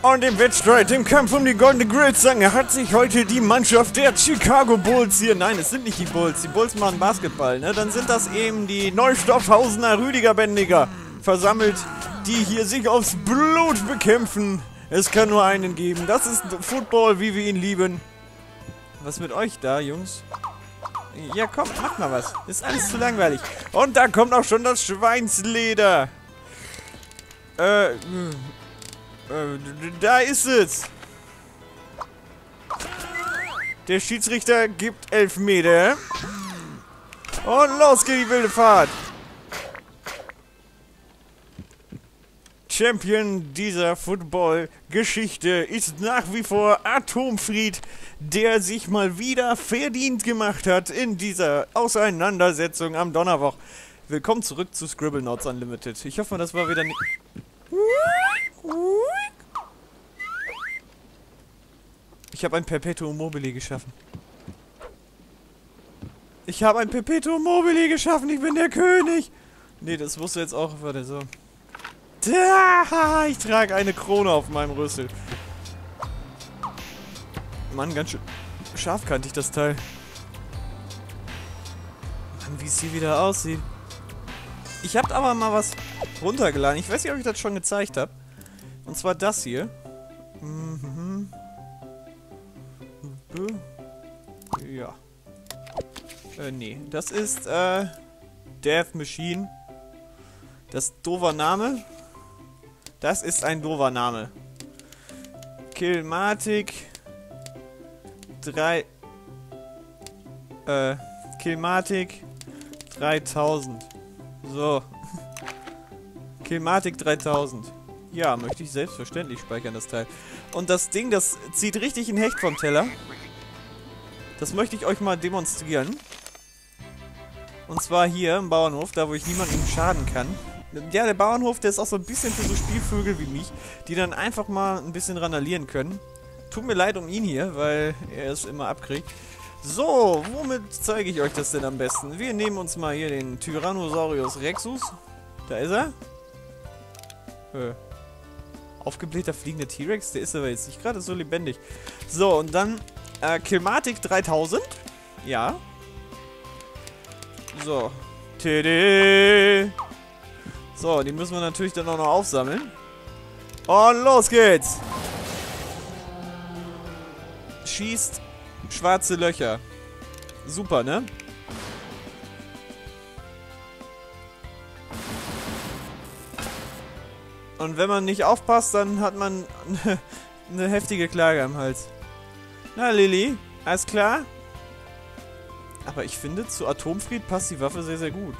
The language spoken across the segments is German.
Und im Wettstreit, im Kampf um die goldene Grillzange, hat sich heute die Mannschaft der Chicago Bulls hier, nein, es sind nicht die Bulls machen Basketball, ne? Dann sind das eben die Neustoffhausener Rüdiger Bändiger versammelt, die hier sich aufs Blut bekämpfen. Es kann nur einen geben, das ist Football, wie wir ihn lieben. Was mit euch da, Jungs? Ja, komm, mach mal was. Ist alles zu langweilig. Und da kommt auch schon das Schweinsleder. Da ist es. Der Schiedsrichter gibt Elfmeter. Und los geht die wilde Fahrt. Champion dieser Football-Geschichte ist nach wie vor Atomfried, der sich mal wieder verdient gemacht hat in dieser Auseinandersetzung am Donnerwoch. Willkommen zurück zu Scribblenauts Unlimited. Ich hoffe, das war wieder nicht... Ich habe ein Perpetuum mobile geschaffen. Ich habe ein Perpetuum mobile geschaffen. Ich bin der König. Nee, das musst du jetzt auch... Warte, so. Da, ich trage eine Krone auf meinem Rüssel. Mann, ganz schön scharfkantig das Teil. Mann, wie es hier wieder aussieht. Ich habe aber mal was runtergeladen. Ich weiß nicht, ob ich das schon gezeigt habe. Und zwar das hier. Ja. Nee. Das ist, Death Machine. Das ist doofer Name. Das ist ein doofer Name. Killmatic 3. Killmatic 3000. So. Killmatic 3000. Ja, möchte ich selbstverständlich speichern, das Teil. Und das Ding, das zieht richtig ein Hecht vom Teller. Das möchte ich euch mal demonstrieren. Und zwar hier im Bauernhof, da wo ich niemandem schaden kann. Ja, der Bauernhof, der ist auch so ein bisschen für so Spielvögel wie mich, die dann einfach mal ein bisschen randalieren können. Tut mir leid um ihn hier, weil er es immer abkriegt. So, womit zeige ich euch das denn am besten? Wir nehmen uns mal hier den Tyrannosaurus Rexus. Da ist er. Aufgeblähter fliegender T-Rex, der ist aber jetzt nicht gerade so lebendig. So, und dann Killmatic 3000. Ja. So. TD. So, die müssen wir natürlich dann auch noch aufsammeln. Und los geht's! Schießt schwarze Löcher. Super, ne? Und wenn man nicht aufpasst, dann hat man eine heftige Klage am Hals. Na, Lilly, alles klar? Aber ich finde, zu Atomfried passt die Waffe sehr, sehr gut.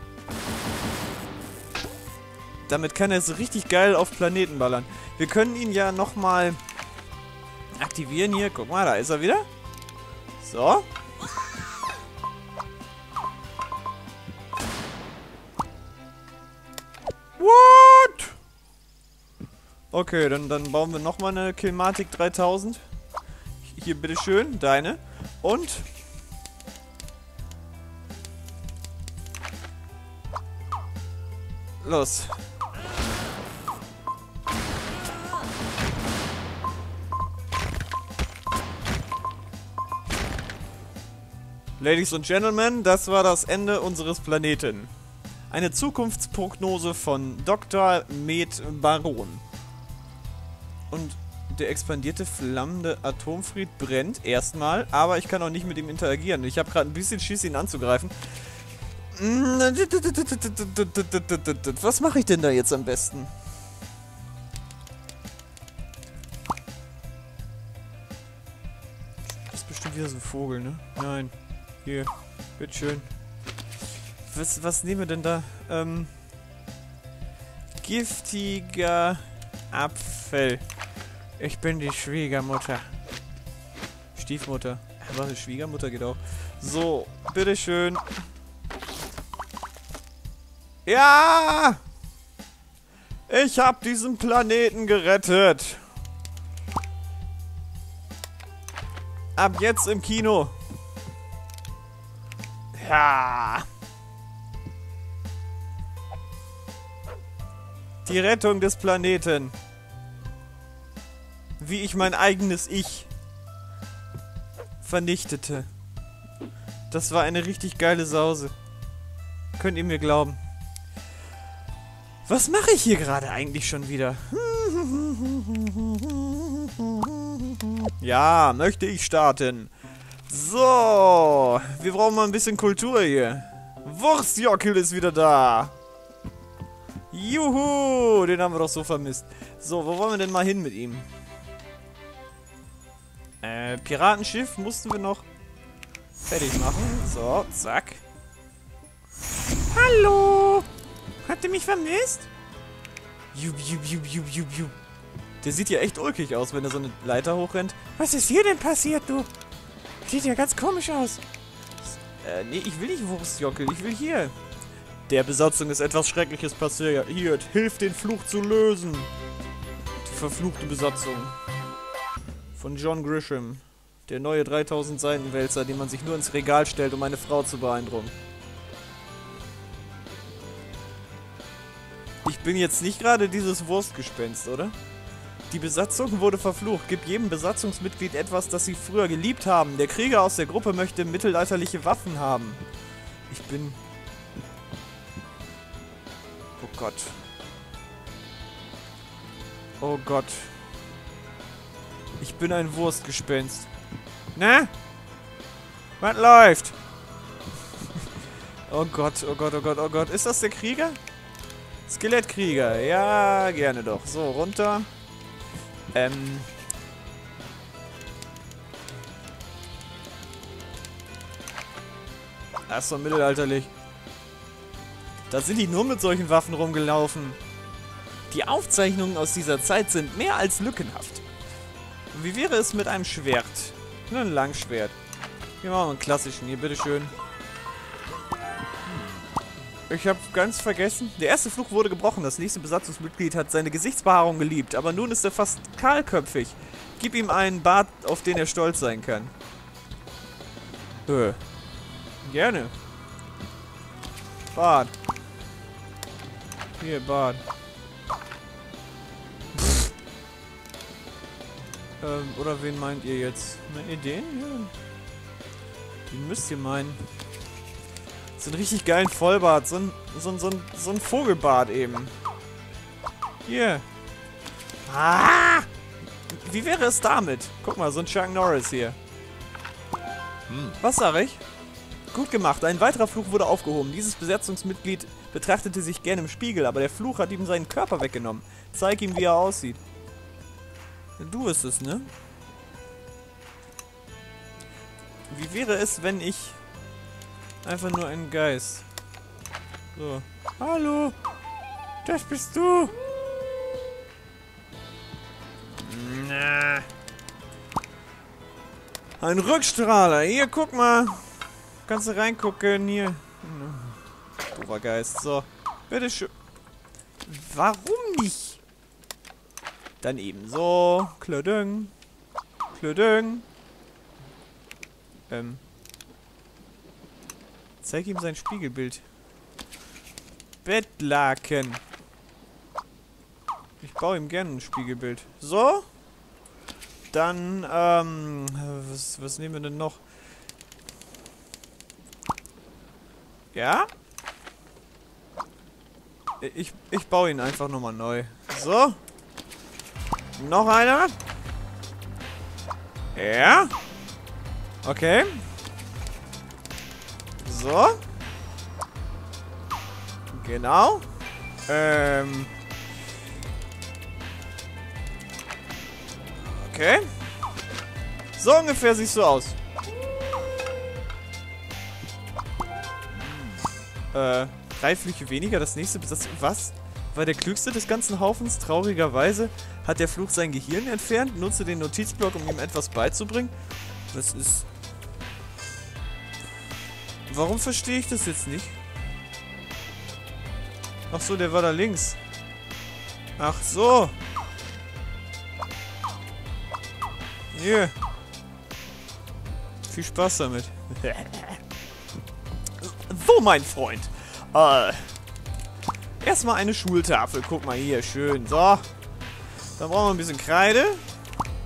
Damit kann er so richtig geil auf Planeten ballern. Wir können ihn ja nochmal aktivieren hier. Guck mal, da ist er wieder. So. What? Okay, dann bauen wir nochmal eine Killmatic 3000. Hier, bitteschön, deine. Und... los. Ladies und Gentlemen, das war das Ende unseres Planeten. Eine Zukunftsprognose von Dr. Med Baron. Und der expandierte flammende Atomfried brennt erstmal, aber ich kann auch nicht mit ihm interagieren. Ich habe gerade ein bisschen Schiss, ihn anzugreifen. Was mache ich denn da jetzt am besten? Das ist bestimmt wieder so ein Vogel, ne? Nein. Hier, bitteschön. Was nehmen wir denn da? Giftiger Apfel. Ich bin die Schwiegermutter. Stiefmutter. Was, Schwiegermutter geht auch. So, bitteschön. Ja! Ich hab diesen Planeten gerettet. Ab jetzt im Kino. Ja! Die Rettung des Planeten. wie ich mein eigenes Ich vernichtete. Das war eine richtig geile Sause. Könnt ihr mir glauben. Was mache ich hier gerade eigentlich schon wieder? Ja, möchte ich starten. So, wir brauchen mal ein bisschen Kultur hier. Wurstjockel ist wieder da. Juhu, den haben wir doch so vermisst. So, wo wollen wir denn mal hin mit ihm? Piratenschiff mussten wir noch fertig machen. So, zack. Hallo! Habt ihr mich vermisst? Jub. Der sieht ja echt ulkig aus, wenn er so eine Leiter hochrennt. Was ist hier denn passiert, du? Sieht ja ganz komisch aus. Nee, ich will nicht Wurstjockel, ich will hier. Der Besatzung ist etwas Schreckliches passiert. Hilft den Fluch zu lösen. Die verfluchte Besatzung. Von John Grisham. Der neue 3000 Seitenwälzer, den man sich nur ins Regal stellt, um eine Frau zu beeindrucken. Ich bin jetzt nicht gerade dieses Wurstgespenst, oder? Die Besatzung wurde verflucht. Gib jedem Besatzungsmitglied etwas, das sie früher geliebt haben. Der Krieger aus der Gruppe möchte mittelalterliche Waffen haben. Ich bin... Oh Gott. Oh Gott. Ich bin ein Wurstgespenst. Ne? Was läuft? Oh Gott, oh Gott, oh Gott, oh Gott. Ist das der Krieger? Skelettkrieger. Ja, gerne doch. So, runter. Das ist doch mittelalterlich. Da sind die nur mit solchen Waffen rumgelaufen. Die Aufzeichnungen aus dieser Zeit sind mehr als lückenhaft. Wie wäre es mit einem Schwert? Nur ein Langschwert. Wir machen einen klassischen hier, bitteschön. Ich habe ganz vergessen. Der erste Fluch wurde gebrochen. Das nächste Besatzungsmitglied hat seine Gesichtsbehaarung geliebt. Aber nun ist er fast kahlköpfig. Gib ihm einen Bart, auf den er stolz sein kann. Gerne. Bart. Hier, Bart. Oder wen meint ihr jetzt? Meint ihr den? Ja. Den müsst ihr meinen. So einen richtig geilen Vollbart. So ein Vogelbart eben. Hier. Ah! Wie wäre es damit? Guck mal, so ein Chuck Norris hier. Was sag ich? Gut gemacht. Ein weiterer Fluch wurde aufgehoben. Dieses Besatzungsmitglied betrachtete sich gerne im Spiegel, aber der Fluch hat ihm seinen Körper weggenommen. Zeig ihm, wie er aussieht. Du bist es, ne? Wie wäre es, wenn ich einfach nur ein Geist... So. Hallo! Das bist du! Na. Ein Rückstrahler. Hier, guck mal. Kannst du reingucken. Hier. Doofer Geist. So. Bitteschön. Warum nicht? Dann eben so. Klödöng. Klödöng. Zeig ihm sein Spiegelbild. Bettlaken. Ich baue ihm gerne ein Spiegelbild. So. Dann, was nehmen wir denn noch? Ja? Ich baue ihn einfach nochmal neu. So. Noch einer. Ja. Okay. So. Genau. Okay. So ungefähr siehst du aus. 3 Flüche weniger, das nächste Besatzung. Was? War der klügste des ganzen Haufens? Traurigerweise hat der Fluch sein Gehirn entfernt. Nutze den Notizblock, um ihm etwas beizubringen. Das ist... Warum verstehe ich das jetzt nicht? Ach so, der war da links. Ach so. Hier. Viel Spaß damit. So, mein Freund. Erstmal eine Schultafel. Guck mal hier, schön. So. Dann brauchen wir ein bisschen Kreide.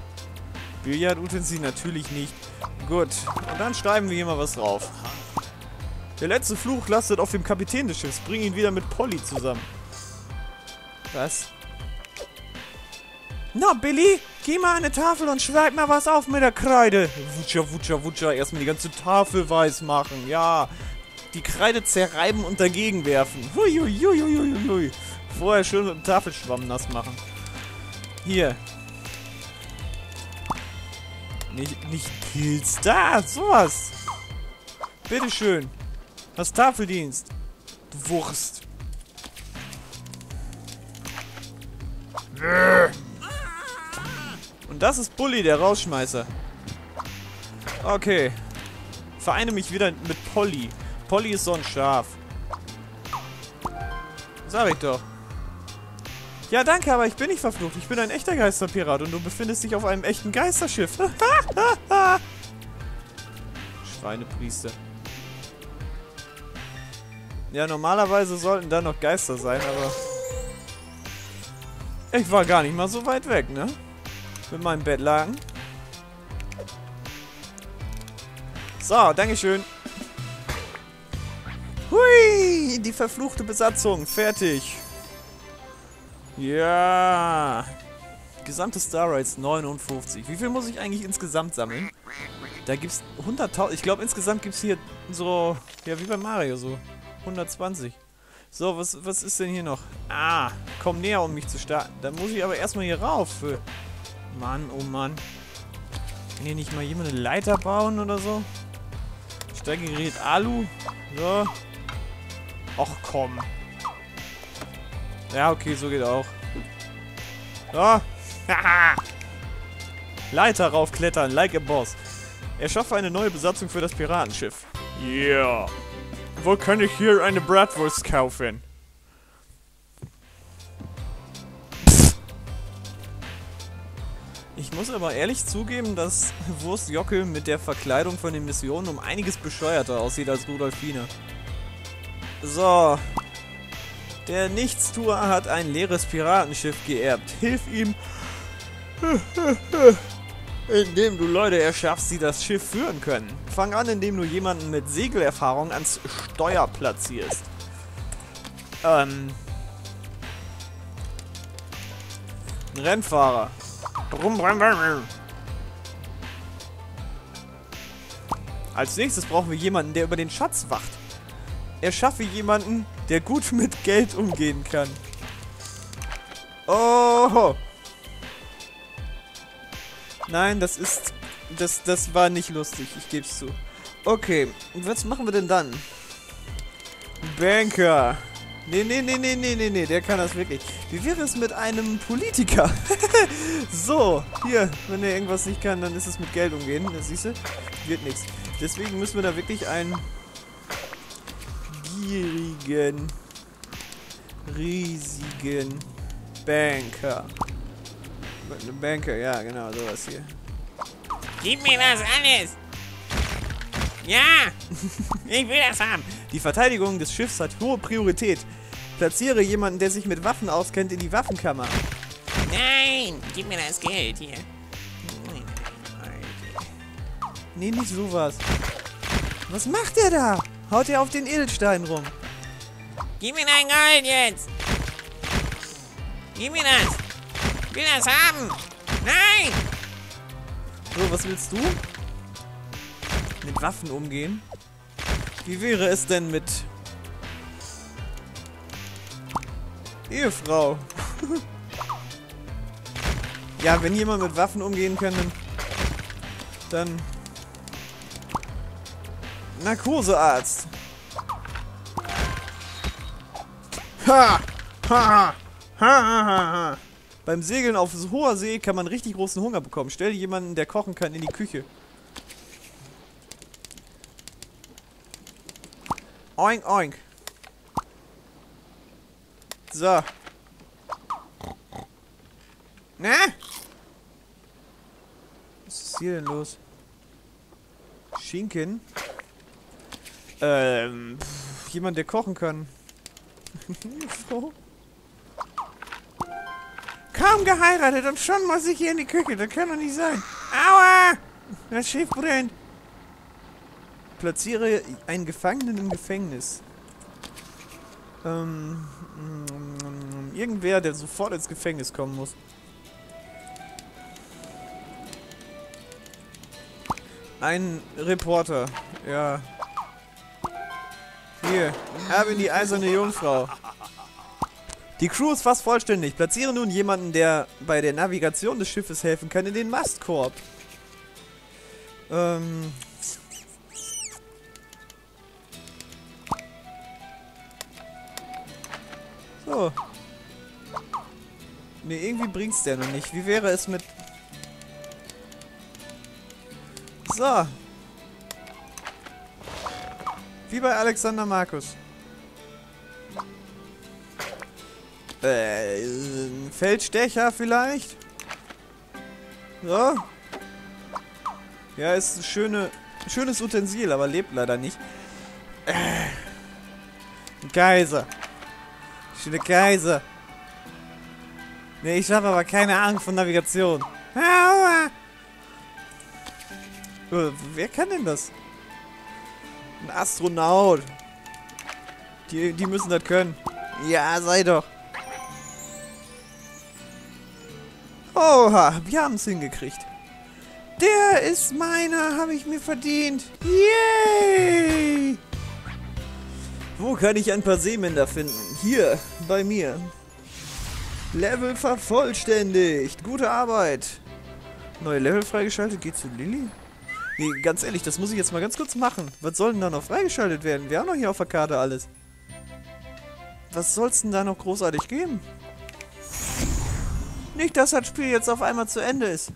Billardutensil natürlich nicht. Gut, und dann schreiben wir hier mal was drauf. Der letzte Fluch lastet auf dem Kapitän des Schiffs. Bring ihn wieder mit Polly zusammen. Was? Na, Billy, geh mal an eine Tafel und schreib mal was auf mit der Kreide. Wutscher, wutscher, wutscher. Erstmal die ganze Tafel weiß machen. Ja. Die Kreide zerreiben und dagegen werfen. Hui, hui, hui, hui, hui. Vorher schön mit dem Tafelschwamm nass machen. Hier. Nicht Pilz. Da, sowas. Bitteschön. Hast Tafeldienst. Du Wurst. Und das ist Bully, der Rausschmeißer. Okay. Vereine mich wieder mit Polly. Polly ist so ein Schaf. Sag ich doch. Ja, danke, aber ich bin nicht verflucht. Ich bin ein echter Geisterpirat und du befindest dich auf einem echten Geisterschiff. Schweinepriester. Ja, normalerweise sollten da noch Geister sein, aber... Ich war gar nicht mal so weit weg, ne? Mit meinem Bettlaken. So, dankeschön. Hui, die verfluchte Besatzung. Fertig. Ja. Gesamte Star Rates 59. Wie viel muss ich eigentlich insgesamt sammeln? Da gibt's 100.000. Ich glaube, insgesamt gibt's hier so... Ja, wie bei Mario so. 120. So, was ist denn hier noch? Ah, komm näher, um mich zu starten. Da muss ich aber erstmal hier rauf. Mann, oh Mann. Kann hier nicht mal jemand eine Leiter bauen oder so? Steigegerät Alu. So. Och, komm. Ja, okay, so geht auch. So. Leiter raufklettern, like a boss. Erschaffe eine neue Besatzung für das Piratenschiff. Yeah. Wo kann ich hier eine Bratwurst kaufen? Ich muss aber ehrlich zugeben, dass Wurstjockel mit der Verkleidung von den Missionen um einiges bescheuerter aussieht als Rudolfine. So. Der Nichtstuer hat ein leeres Piratenschiff geerbt. Hilf ihm, indem du Leute erschaffst, die das Schiff führen können. Fang an, indem du jemanden mit Segelerfahrung ans Steuer platzierst. Ein Rennfahrer. Als nächstes brauchen wir jemanden, der über den Schatz wacht. Erschaffe jemanden, der gut mit Geld umgehen kann. Oh! Nein, das war nicht lustig, ich geb's zu. Okay, was machen wir denn dann? Banker. Nee, der kann das wirklich. Wie wäre es mit einem Politiker? So, hier, wenn er irgendwas nicht kann, dann ist es mit Geld umgehen. Das siehst du, wird nichts. Deswegen müssen wir da wirklich einen gierigen, riesigen Banker. Banker, ja, genau, sowas hier. Gib mir das alles! Ja! Ich will das haben! Die Verteidigung des Schiffs hat hohe Priorität. Platziere jemanden, der sich mit Waffen auskennt, in die Waffenkammer. Nein! Gib mir das Geld hier. Nee, nicht sowas. Was macht der da? Haut er auf den Edelstein rum? Gib mir dein Gold jetzt! Gib mir das! Ich will das haben! Nein! So, was willst du? Mit Waffen umgehen? Wie wäre es denn mit Ehefrau? Ja, wenn jemand mit Waffen umgehen kann, dann Narkosearzt. Ha! Ha! Ha! Ha! Beim Segeln auf hoher See kann man richtig großen Hunger bekommen. Stell dir jemanden, der kochen kann, in die Küche. Oink, oink. So. Na? Was ist hier denn los? Schinken? Jemand, der kochen kann. Frau? kaum geheiratet und schon muss ich hier in die Küche. Das kann doch nicht sein. Aua! Das Schiff brennt. Platziere einen Gefangenen im Gefängnis. Irgendwer, der sofort ins Gefängnis kommen muss. Ein Reporter. Ja. Hier. Ab in die eiserne Jungfrau. Die Crew ist fast vollständig. Platziere nun jemanden, der bei der Navigation des Schiffes helfen kann, in den Mastkorb. So. Ne, irgendwie bringt's der noch nicht. Wie wäre es mit... So. Wie bei Alexander Markus. Feldstecher vielleicht? So. Ja, ist ein schönes Utensil, aber lebt leider nicht. Geiser. Schöne Geiser. Ne, ich habe aber keine Ahnung von Navigation. Aua. Wer kann denn das? Ein Astronaut. Die müssen das können. Ja, sei doch. Oha, wir haben es hingekriegt. Der ist meiner, habe ich mir verdient. Yay! Wo kann ich ein paar Seemänner finden? Hier, bei mir. Level vervollständigt. Gute Arbeit. Neue Level freigeschaltet. Geht zu Lilly? Nee, ganz ehrlich, das muss ich jetzt mal ganz kurz machen. Was soll denn da noch freigeschaltet werden? Wir haben doch hier auf der Karte alles. Was soll's denn da noch großartig geben? Nicht, dass das Spiel jetzt auf einmal zu Ende ist.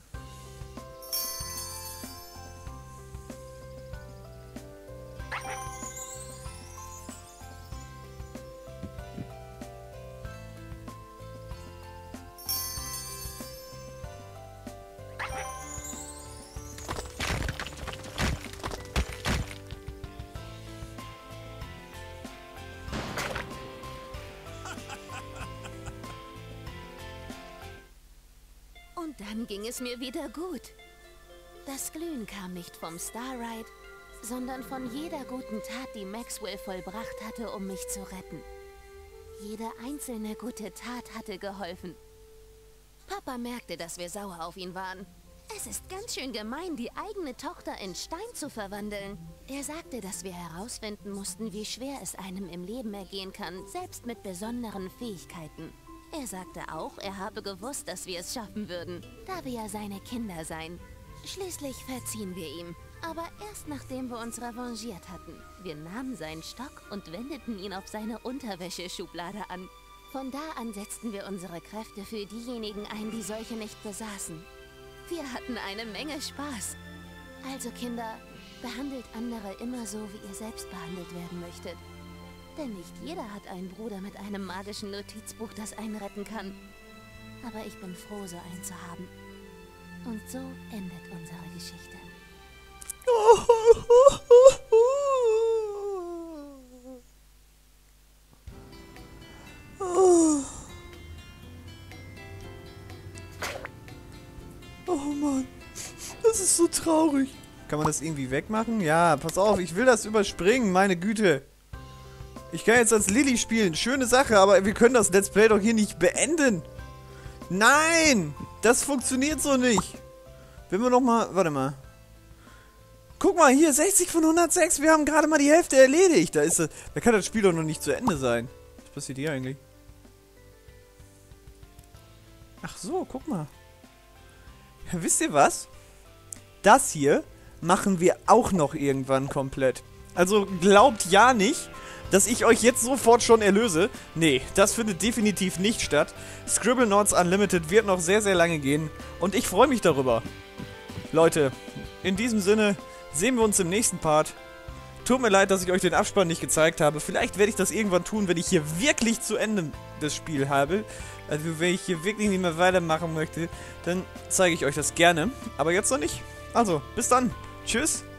Und dann ging es mir wieder gut. Das Glühen kam nicht vom Starride, sondern von jeder guten Tat, die Maxwell vollbracht hatte, um mich zu retten. Jede einzelne gute Tat hatte geholfen. Papa merkte, dass wir sauer auf ihn waren. Es ist ganz schön gemein, die eigene Tochter in Stein zu verwandeln. Er sagte, dass wir herausfinden mussten, wie schwer es einem im Leben ergehen kann, selbst mit besonderen Fähigkeiten. Er sagte auch, er habe gewusst, dass wir es schaffen würden, da wir ja seine Kinder seien. Schließlich verziehen wir ihm, aber erst nachdem wir uns revanchiert hatten. Wir nahmen seinen Stock und wendeten ihn auf seine Unterwäscheschublade an. Von da an setzten wir unsere Kräfte für diejenigen ein, die solche nicht besaßen. Wir hatten eine Menge Spaß. Also Kinder, behandelt andere immer so, wie ihr selbst behandelt werden möchtet. Denn nicht jeder hat einen Bruder mit einem magischen Notizbuch, das einen retten kann. Aber ich bin froh, so einen zu haben. Und so endet unsere Geschichte. Oh Mann, das ist so traurig. Kann man das irgendwie wegmachen? Ja, pass auf, ich will das überspringen, meine Güte. Ich kann jetzt als Lilly spielen, schöne Sache, aber wir können das Let's Play doch hier nicht beenden. Nein, das funktioniert so nicht. Wenn wir noch mal, warte mal. Guck mal, hier, 60 von 106, wir haben gerade mal die Hälfte erledigt. Da kann das Spiel doch noch nicht zu Ende sein. Was passiert hier eigentlich? Ach so, guck mal. Ja, wisst ihr was? Das hier machen wir auch noch irgendwann komplett. Also glaubt ja nicht, dass ich euch jetzt sofort schon erlöse. Nee, das findet definitiv nicht statt. Scribblenauts Unlimited wird noch sehr, sehr lange gehen. Und ich freue mich darüber. Leute, in diesem Sinne sehen wir uns im nächsten Part. Tut mir leid, dass ich euch den Abspann nicht gezeigt habe. Vielleicht werde ich das irgendwann tun, wenn ich hier wirklich zu Ende das Spiel habe. Also wenn ich hier wirklich nicht mehr weitermachen möchte, dann zeige ich euch das gerne. Aber jetzt noch nicht. Also, bis dann. Tschüss.